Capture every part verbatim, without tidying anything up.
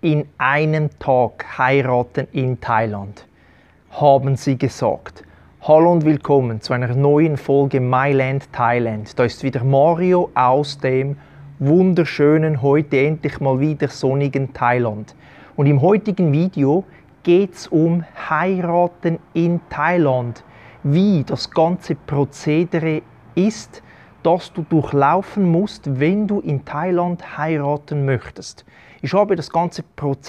in einem Tag heiraten in Thailand, haben sie gesagt. Hallo und willkommen zu einer neuen Folge MyLand Thailand. Da ist wieder Mario aus dem wunderschönen, heute endlich mal wieder sonnigen Thailand. Und im heutigen Video geht es um Heiraten in Thailand. Wie das ganze Prozedere ist, das du durchlaufen musst, wenn du in Thailand heiraten möchtest. Ich habe das ganze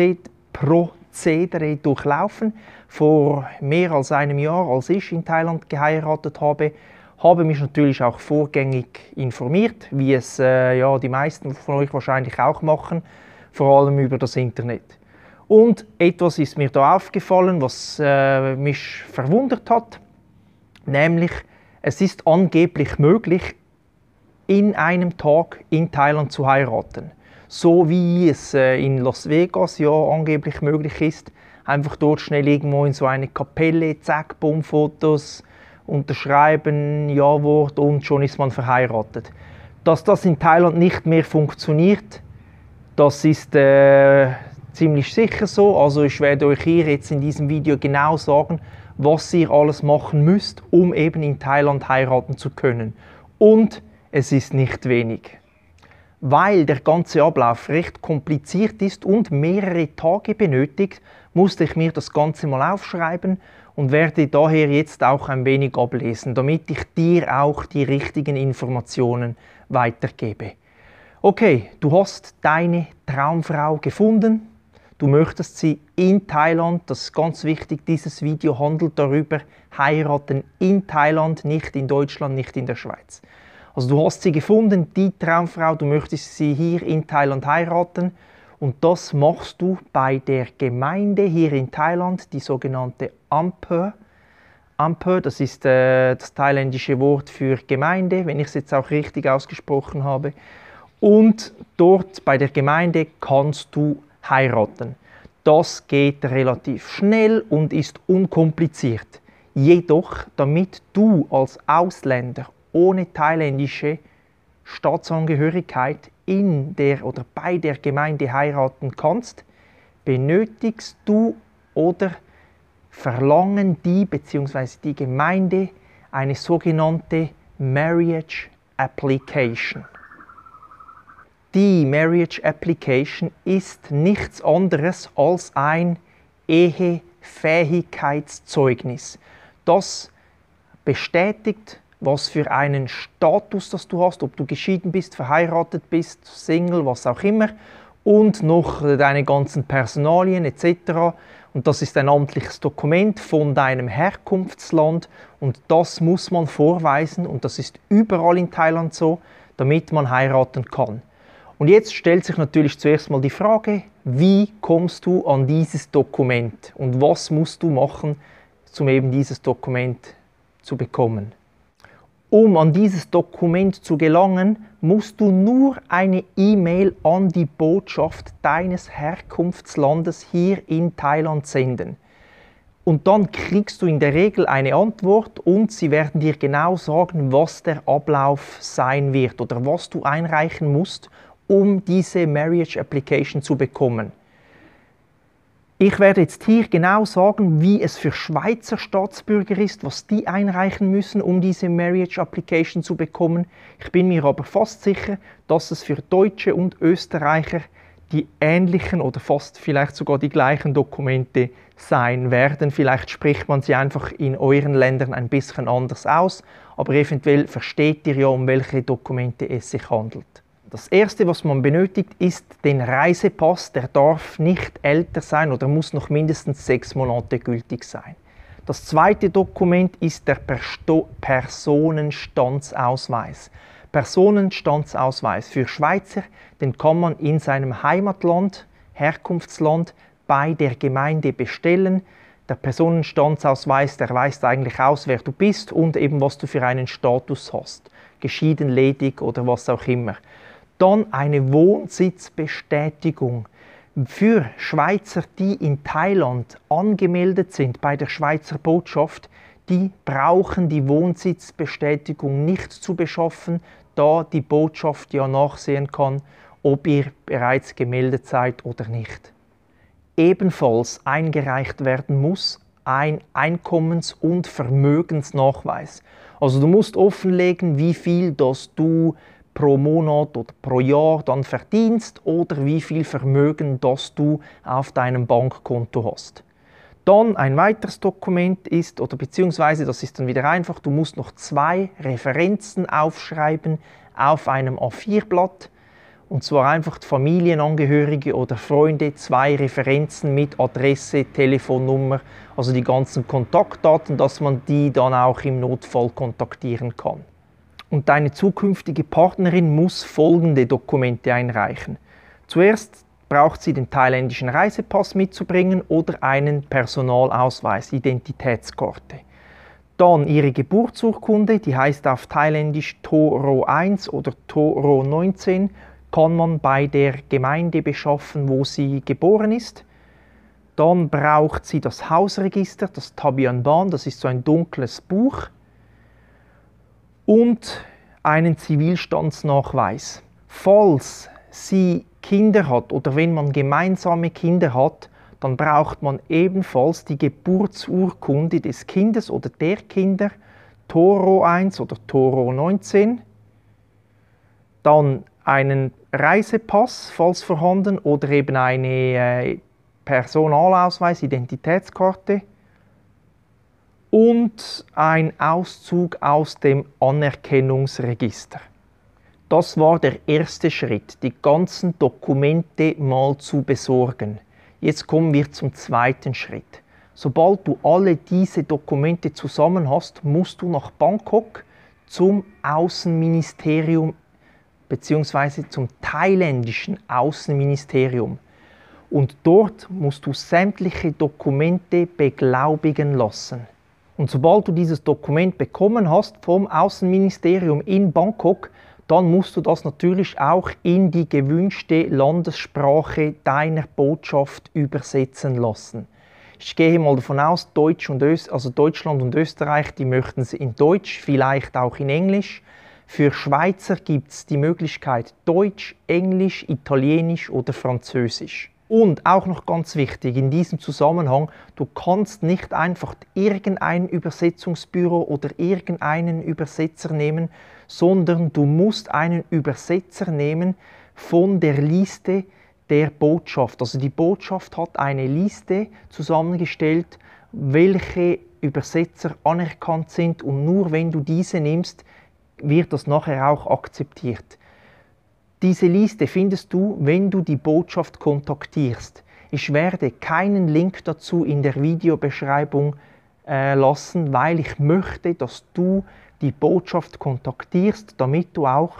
Prozedere durchlaufen. Vor mehr als einem Jahr, als ich in Thailand geheiratet habe, habe mich natürlich auch vorgängig informiert, wie es äh, ja, die meisten von euch wahrscheinlich auch machen, vor allem über das Internet. Und etwas ist mir da aufgefallen, was äh, mich verwundert hat, nämlich es ist angeblich möglich, in einem Tag in Thailand zu heiraten. So wie es äh, in Las Vegas ja angeblich möglich ist, einfach dort schnell irgendwo in so eine Kapelle, zack, bumm, Fotos, unterschreiben, Ja-Wort und schon ist man verheiratet. Dass das in Thailand nicht mehr funktioniert, das ist äh, ziemlich sicher so. Also ich werde euch hier jetzt in diesem Video genau sagen, was ihr alles machen müsst, um eben in Thailand heiraten zu können. Und es ist nicht wenig. Weil der ganze Ablauf recht kompliziert ist und mehrere Tage benötigt, musste ich mir das Ganze mal aufschreiben und werde daher jetzt auch ein wenig ablesen, damit ich dir auch die richtigen Informationen weitergebe. Okay, du hast deine Traumfrau gefunden, du möchtest sie in Thailand, das ist ganz wichtig, dieses Video handelt darüber, heiraten in Thailand, nicht in Deutschland, nicht in der Schweiz. Also du hast sie gefunden, die Traumfrau, du möchtest sie hier in Thailand heiraten und das machst du bei der Gemeinde hier in Thailand, die sogenannte Ampö. Ampö, das ist äh, das thailändische Wort für Gemeinde, wenn ich es jetzt auch richtig ausgesprochen habe. Und dort bei der Gemeinde kannst du heiraten. Das geht relativ schnell und ist unkompliziert. Jedoch, damit du als Ausländer ohne thailändische Staatsangehörigkeit in der oder bei der Gemeinde heiraten kannst, benötigst du oder verlangen die bzw. die Gemeinde eine sogenannte Marriage Application. Die Marriage Application ist nichts anderes als ein Ehefähigkeitszeugnis. Das bestätigt, was für einen Status das du hast, ob du geschieden bist, verheiratet bist, Single, was auch immer, und noch deine ganzen Personalien et cetera. Und das ist ein amtliches Dokument von deinem Herkunftsland und das muss man vorweisen und das ist überall in Thailand so, damit man heiraten kann. Und jetzt stellt sich natürlich zuerst mal die Frage, wie kommst du an dieses Dokument und was musst du machen, um eben dieses Dokument zu bekommen? Um an dieses Dokument zu gelangen, musst du nur eine E-Mail an die Botschaft deines Herkunftslandes hier in Thailand senden. Und dann kriegst du in der Regel eine Antwort und sie werden dir genau sagen, was der Ablauf sein wird oder was du einreichen musst, um diese Marriage Application zu bekommen. Ich werde jetzt hier genau sagen, wie es für Schweizer Staatsbürger ist, was die einreichen müssen, um diese Marriage Application zu bekommen. Ich bin mir aber fast sicher, dass es für Deutsche und Österreicher die ähnlichen oder fast vielleicht sogar die gleichen Dokumente sein werden. Vielleicht spricht man sie einfach in euren Ländern ein bisschen anders aus, aber eventuell versteht ihr ja, um welche Dokumente es sich handelt. Das erste, was man benötigt, ist den Reisepass. Der darf nicht älter sein oder muss noch mindestens sechs Monate gültig sein. Das zweite Dokument ist der Personenstandsausweis. Personenstandsausweis für Schweizer, den kann man in seinem Heimatland, Herkunftsland, bei der Gemeinde bestellen. Der Personenstandsausweis, der weist eigentlich aus, wer du bist und eben was du für einen Status hast. Geschieden, ledig oder was auch immer. Dann eine Wohnsitzbestätigung. Für Schweizer, die in Thailand angemeldet sind bei der Schweizer Botschaft, die brauchen die Wohnsitzbestätigung nicht zu beschaffen, da die Botschaft ja nachsehen kann, ob ihr bereits gemeldet seid oder nicht. ebenfalls eingereicht werden muss, ein Einkommens- und Vermögensnachweis. Also du musst offenlegen, wie viel das du pro Monat oder pro Jahr dann verdienst oder wie viel Vermögen das du auf deinem Bankkonto hast. Dann ein weiteres Dokument ist, oder beziehungsweise das ist dann wieder einfach, du musst noch zwei Referenzen aufschreiben auf einem A vier Blatt. Und zwar einfach Familienangehörige oder Freunde, zwei Referenzen mit Adresse, Telefonnummer, also die ganzen Kontaktdaten, dass man die dann auch im Notfall kontaktieren kann. Und deine zukünftige Partnerin muss folgende Dokumente einreichen. Zuerst braucht sie den thailändischen Reisepass mitzubringen oder einen Personalausweis, Identitätskarte. Dann ihre Geburtsurkunde, die heißt auf Thailändisch Toro eins oder Toro neunzehn, kann man bei der Gemeinde beschaffen, wo sie geboren ist. Dann braucht sie das Hausregister, das Tabian Ban, das ist so ein dunkles Buch. Und einen Zivilstandsnachweis. Falls sie Kinder hat oder wenn man gemeinsame Kinder hat, dann braucht man ebenfalls die Geburtsurkunde des Kindes oder der Kinder, Toro eins oder Toro neunzehn. Dann einen Reisepass, falls vorhanden, oder eben eine äh, Personalausweis, Identitätskarte und ein Auszug aus dem Anerkennungsregister. Das war der erste Schritt, die ganzen Dokumente mal zu besorgen. Jetzt kommen wir zum zweiten Schritt. Sobald du alle diese Dokumente zusammen hast, musst du nach Bangkok zum Außenministerium bzw. zum thailändischen Außenministerium. Und dort musst du sämtliche Dokumente beglaubigen lassen. Und sobald du dieses Dokument bekommen hast vom Außenministerium in Bangkok, dann musst du das natürlich auch in die gewünschte Landessprache deiner Botschaft übersetzen lassen. Ich gehe mal davon aus, Deutsch und Öst, also Deutschland und Österreich, die möchten sie in Deutsch, vielleicht auch in Englisch. Für Schweizer gibt es die Möglichkeit Deutsch, Englisch, Italienisch oder Französisch. Und auch noch ganz wichtig in diesem Zusammenhang, du kannst nicht einfach irgendein Übersetzungsbüro oder irgendeinen Übersetzer nehmen, sondern du musst einen Übersetzer nehmen von der Liste der Botschaft. Also die Botschaft hat eine Liste zusammengestellt, welche Übersetzer anerkannt sind, und nur wenn du diese nimmst, wird das nachher auch akzeptiert. Diese Liste findest du, wenn du die Botschaft kontaktierst. Ich werde keinen Link dazu in der Videobeschreibung äh, lassen, weil ich möchte, dass du die Botschaft kontaktierst, damit du auch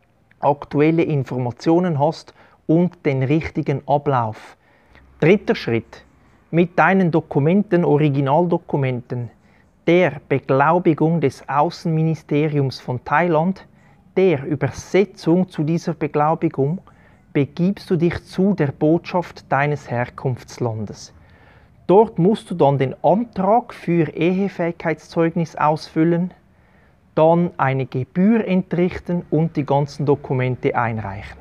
aktuelle Informationen hast und den richtigen Ablauf. Dritter Schritt. Mit deinen Dokumenten, Originaldokumenten, der Beglaubigung des Außenministeriums von Thailand, der Übersetzung zu dieser Beglaubigung, begibst du dich zu der Botschaft deines Herkunftslandes. Dort musst du dann den Antrag für Ehefähigkeitszeugnis ausfüllen, dann eine Gebühr entrichten und die ganzen Dokumente einreichen.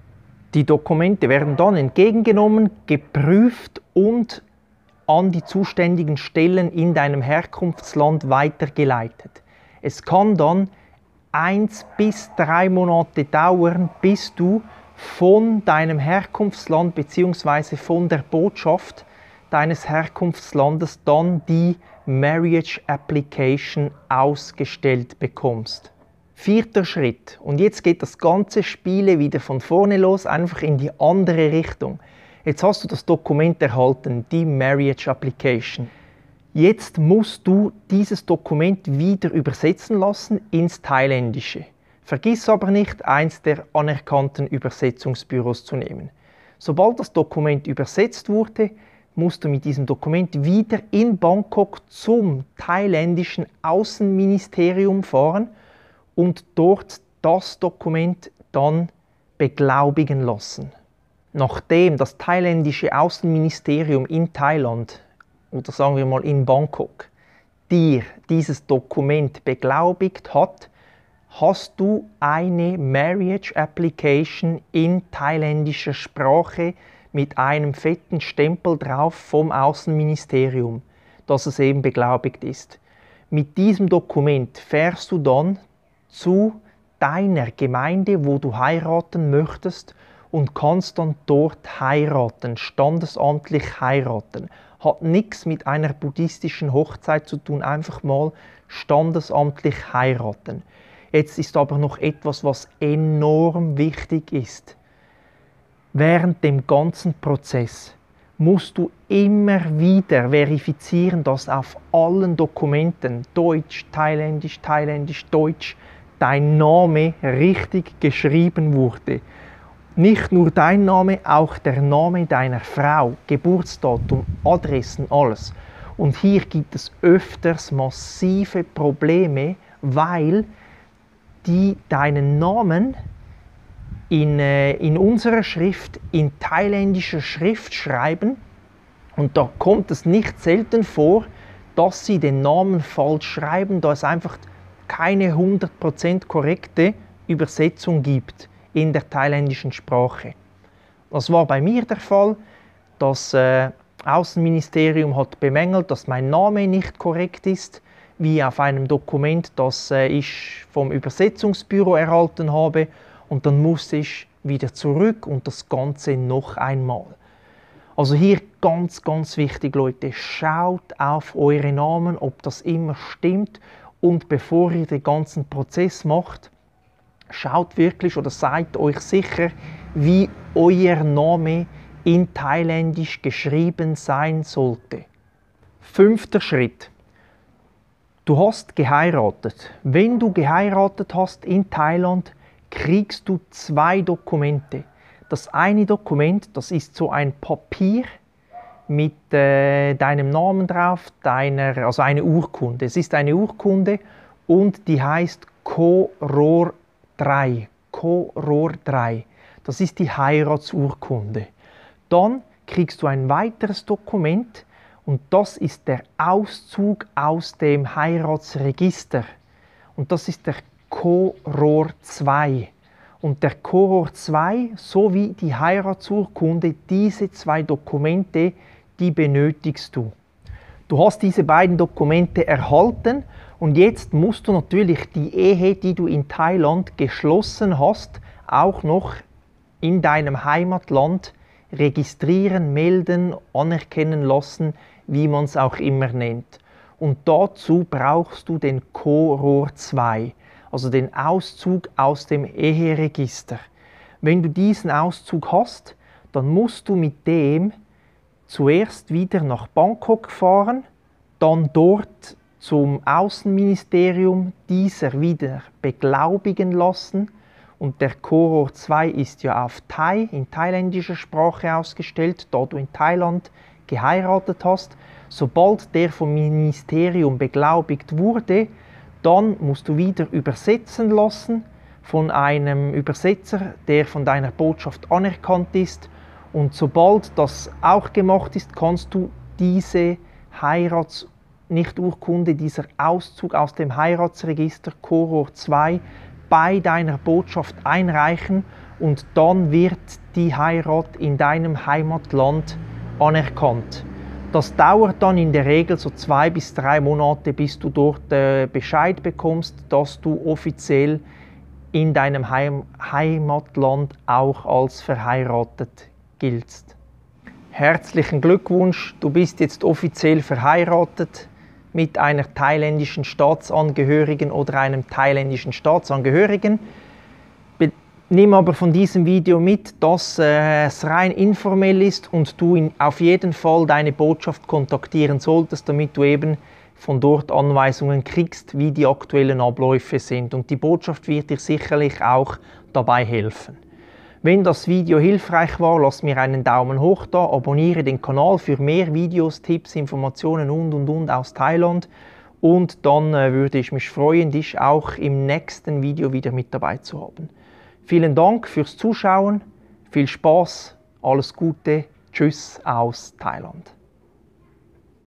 Die Dokumente werden dann entgegengenommen, geprüft und an die zuständigen Stellen in deinem Herkunftsland weitergeleitet. Es kann dann eins bis drei Monate dauern, bis du von deinem Herkunftsland bzw. von der Botschaft deines Herkunftslandes dann die Marriage Application ausgestellt bekommst. Vierter Schritt. Und jetzt geht das ganze Spiel wieder von vorne los, einfach in die andere Richtung. Jetzt hast du das Dokument erhalten, die Marriage Application. Jetzt musst du dieses Dokument wieder übersetzen lassen ins Thailändische. Vergiss aber nicht, eins der anerkannten Übersetzungsbüros zu nehmen. Sobald das Dokument übersetzt wurde, musst du mit diesem Dokument wieder in Bangkok zum thailändischen Außenministerium fahren und dort das Dokument dann beglaubigen lassen. Nachdem das thailändische Außenministerium in Thailand, oder sagen wir mal in Bangkok, dir dieses Dokument beglaubigt hat, hast du eine Marriage Application in thailändischer Sprache mit einem fetten Stempel drauf vom Außenministerium, dass es eben beglaubigt ist. Mit diesem Dokument fährst du dann zu deiner Gemeinde, wo du heiraten möchtest, und kannst dann dort heiraten, standesamtlich heiraten. Hat nichts mit einer buddhistischen Hochzeit zu tun, einfach mal standesamtlich heiraten. Jetzt ist aber noch etwas, was enorm wichtig ist. Während dem ganzen Prozess musst du immer wieder verifizieren, dass auf allen Dokumenten, Deutsch, Thailändisch, Thailändisch, Deutsch, dein Name richtig geschrieben wurde. Nicht nur dein Name, auch der Name deiner Frau, Geburtsdatum, Adressen, alles. Und hier gibt es öfters massive Probleme, weil die deinen Namen in, äh, in unserer Schrift, in thailändischer Schrift schreiben. Und da kommt es nicht selten vor, dass sie den Namen falsch schreiben, da es einfach keine hundert Prozent korrekte Übersetzung gibt in der thailändischen Sprache. Das war bei mir der Fall. Das äh, Außenministerium hat bemängelt, dass mein Name nicht korrekt ist, wie auf einem Dokument, das äh, ich vom Übersetzungsbüro erhalten habe. Und dann musste ich wieder zurück und das Ganze noch einmal. Also hier ganz, ganz wichtig, Leute, schaut auf eure Namen, ob das immer stimmt. Und bevor ihr den ganzen Prozess macht, schaut wirklich oder seid euch sicher, wie euer Name in Thailändisch geschrieben sein sollte. Fünfter Schritt. Du hast geheiratet. Wenn du geheiratet hast in Thailand, kriegst du zwei Dokumente. Das eine Dokument, das ist so ein Papier mit äh, deinem Namen drauf, deiner, also eine Urkunde. Es ist eine Urkunde und die heißt Ko Ror drei. Ko Ror drei. Das ist die Heiratsurkunde. Dann kriegst du ein weiteres Dokument und das ist der Auszug aus dem Heiratsregister. Und das ist der Ko Ror zwei. Und der Ko Ror zwei sowie die Heiratsurkunde, diese zwei Dokumente, die benötigst du. Du hast diese beiden Dokumente erhalten und jetzt musst du natürlich die Ehe, die du in Thailand geschlossen hast, auch noch in deinem Heimatland registrieren, melden, anerkennen lassen, wie man es auch immer nennt. Und dazu brauchst du den Ko Ror zwei, also den Auszug aus dem Eheregister. Wenn du diesen Auszug hast, dann musst du mit dem zuerst wieder nach Bangkok fahren, dann dort zum Außenministerium dieser wieder beglaubigen lassen. Und der Ko Ror zwei ist ja auf Thai, in thailändischer Sprache ausgestellt, da du in Thailand geheiratet hast. Sobald der vom Ministerium beglaubigt wurde, dann musst du wieder übersetzen lassen von einem Übersetzer, der von deiner Botschaft anerkannt ist. Und sobald das auch gemacht ist, kannst du diese Heirats nicht Urkunde, dieser Auszug aus dem Heiratsregister Ko Ror zwei bei deiner Botschaft einreichen und dann wird die Heirat in deinem Heimatland anerkannt. Das dauert dann in der Regel so zwei bis drei Monate, bis du dort äh, Bescheid bekommst, dass du offiziell in deinem Heim Heimatland auch als verheiratet giltst. Herzlichen Glückwunsch, du bist jetzt offiziell verheiratet mit einer thailändischen Staatsangehörigen oder einem thailändischen Staatsangehörigen. Be- Nimm aber von diesem Video mit, dass äh, es rein informell ist und du in, auf jeden Fall deine Botschaft kontaktieren solltest, damit du eben von dort Anweisungen kriegst, wie die aktuellen Abläufe sind. Und die Botschaft wird dir sicherlich auch dabei helfen. Wenn das Video hilfreich war, lass mir einen Daumen hoch da, abonniere den Kanal für mehr Videos, Tipps, Informationen und und und aus Thailand und dann äh, würde ich mich freuen, dich auch im nächsten Video wieder mit dabei zu haben. Vielen Dank fürs Zuschauen, viel Spaß, alles Gute, tschüss aus Thailand.